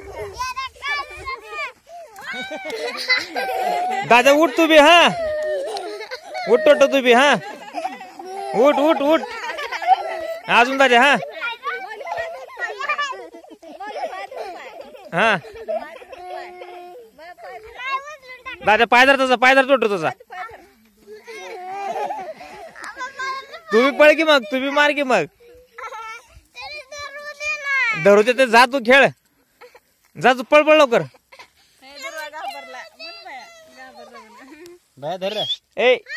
दादा उठ तू भी हाँ उठ टोटो तू भी हाँ उठ उठ उठ अजून दादा हाँ हाँ दादा पायदर तोटो तसा तू भी पळ की मग तू भी मार की मग धरू ते जा तू खेळ जा तू पळ पळ लवकर बाया धर ए